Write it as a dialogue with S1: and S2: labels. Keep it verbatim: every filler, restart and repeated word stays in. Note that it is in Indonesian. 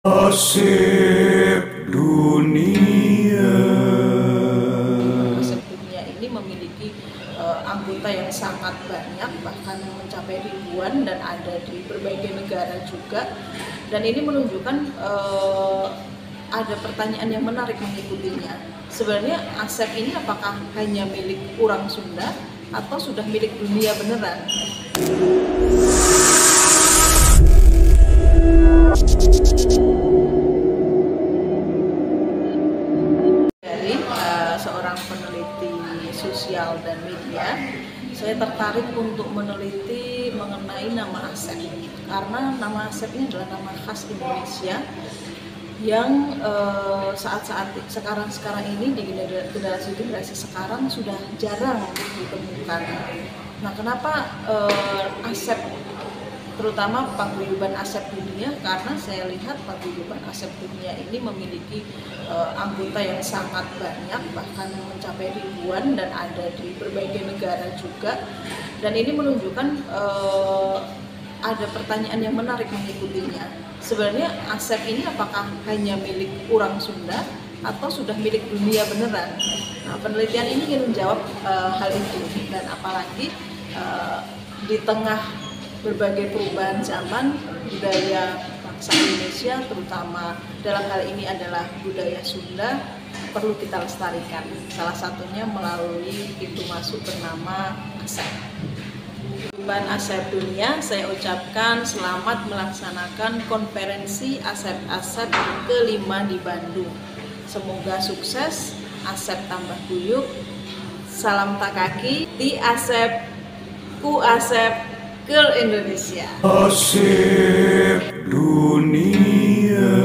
S1: Asep dunia.
S2: Asep dunia ini memiliki uh, anggota yang sangat banyak, bahkan mencapai ribuan dan ada di berbagai negara juga. Dan ini menunjukkan uh, ada pertanyaan yang menarik mengikutinya. Sebenarnya Asep ini apakah hanya milik orang Sunda atau sudah milik dunia beneran? Dari uh, seorang peneliti sosial dan media, saya tertarik untuk meneliti mengenai nama Asep, karena nama Asep ini adalah nama khas Indonesia yang uh, saat-saat sekarang-sekarang ini di generasi-generasi sekarang sudah jarang ditemukan. Nah, kenapa uh, Asep, terutama paguyuban Asep dunia? Karena saya lihat paguyuban Asep dunia ini memiliki uh, anggota yang sangat banyak, bahkan mencapai ribuan dan ada di berbagai negara juga. Dan ini menunjukkan uh, ada pertanyaan yang menarik mengikutinya. Sebenarnya Asep ini apakah hanya milik orang Sunda atau sudah milik dunia beneran? Nah, penelitian ini ingin menjawab uh, hal itu, dan apalagi uh, di tengah berbagai perubahan zaman, budaya bangsa Indonesia, terutama dalam hal ini adalah budaya Sunda, perlu kita lestarikan. Salah satunya melalui pintu masuk bernama Asep. Paguyuban Asep dunia, saya ucapkan selamat melaksanakan konferensi Asep-Asep kelima di Bandung. Semoga sukses, Asep tambah guyup, salam takaki, di Asep, ku Asep, ke Indonesia.
S1: Asep dunia.